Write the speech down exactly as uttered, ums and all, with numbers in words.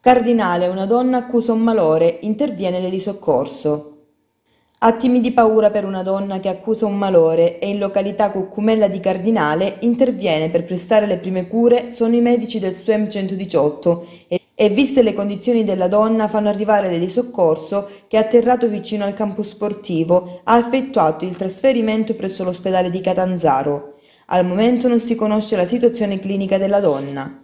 Cardinale, una donna accusa un malore, interviene l'elisoccorso. Attimi di paura per una donna che accusa un malore e in località Cucumella di Cardinale interviene per prestare le prime cure sono i medici del S U E M centodiciotto e, e viste le condizioni della donna fanno arrivare l'elisoccorso che atterrato vicino al campo sportivo ha effettuato il trasferimento presso l'ospedale di Catanzaro. Al momento non si conosce la situazione clinica della donna.